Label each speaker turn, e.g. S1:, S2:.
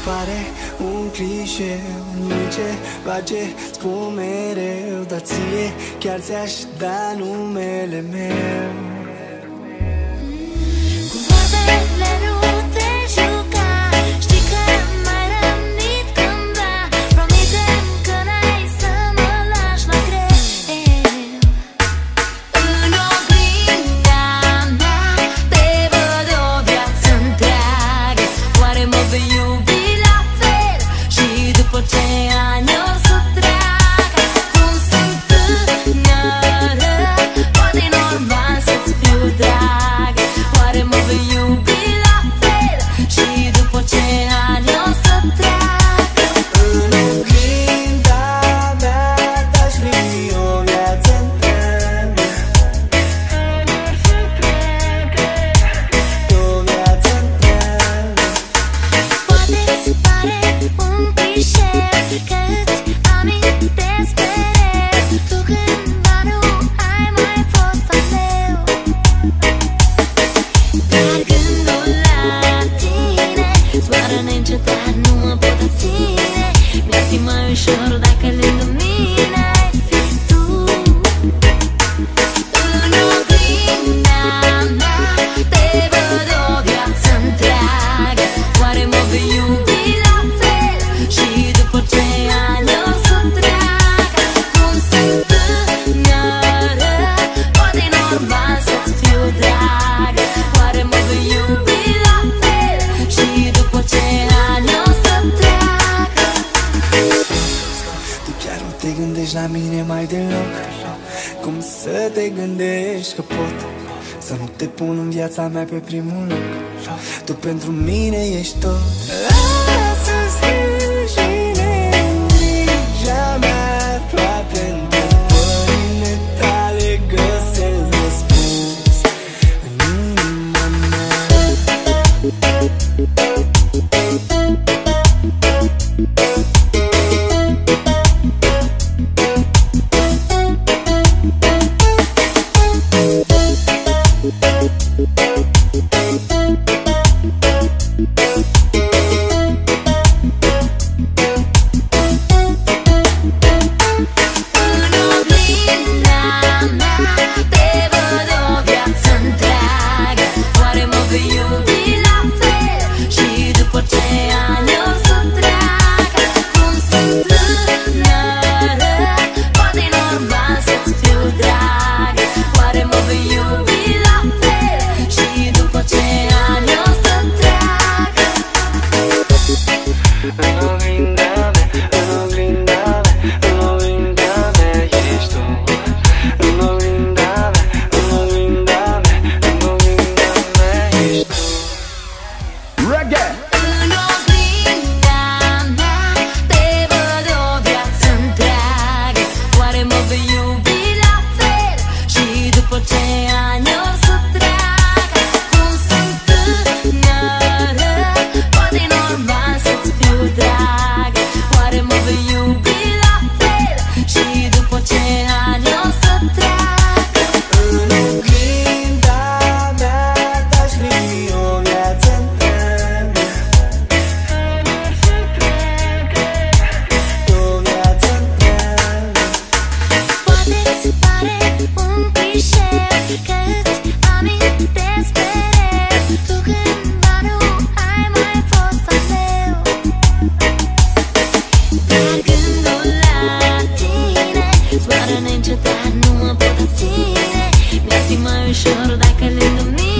S1: pare un clișeu, nu-i ceva ce spun mereu, dar ție chiar ți-aș da numele meu.
S2: Cu vorbele nu te juca, știi că m-ai rănit cândva. Promite-mi că n-ai să mă lași la greu. În oglinda mea te văd o viață întreagă. Oare mă vei iubi la fel și după ce ani o să treacă? Cum sunt tânără, poate normal să-ți fiu dragă. Oare mă vei iubi la fel și după ce ani o să treacă?
S1: În oglinda mea te-aș privi o viață întreagă, o viață întreagă.
S2: Poate-ți pare un clișeu că îți amintesc mereu. Tu cândva nu ai mai fost al meu, dar gândul la tine zboară neîncetat, nu mă pot ține. Mi-ar fi mai ușor dacă lângă mine ai fi tu. În oglinda mea te văd o viață întreagă. Oare mă vei iubi la fel și după ce ani o să treacă? Cum sunt tânără, poate normal să-ți fiu dragă. Oare mă vei iubi la fel și după ce ani o să treacă?
S1: Tu chiar nu te gândești la mine mai deloc. Cum să te gândești că pot să nu te pun în viața mea pe primul loc? Tu pentru mine ești tot. Lasă-ți grijile în grija mea, toate întrebările tale găsesc răspuns în inima mea.
S2: În oglinda mea te văd o viață întreagă. Oare mă vei iubi la fel și după ce ani o să treacă? Cum sunt tânără, poate normal să-ți fiu dragă. Oare mă vei iubi la fel și după ce ani o să treacă?
S1: În oglinda mea, în oglinda mea, în oglinda mea ești tu. În oglinda mea, în oglinda mea, în oglinda mea ești tu.
S3: Reggae!
S2: În oglinda mea te văd o viață întreagă. Oare mă vei iubi la fel și după ce ani o să treacă? Cum sunt tânără, poate normal să-ți fiu dragă. Oare mă vei iubi la fel și după ce ani o să treacă?
S1: În oglinda mea te-aș privi o viață întreagă, o viață întreagă.
S2: Poate-ți pare un clișeu că îți amintesc mereu. Tu cândva nu ai mai fost al meu, dar gândul la tine zboară neîncetat, nu mă pot ține. Mi-ar fi mai ușor dacă lângă mine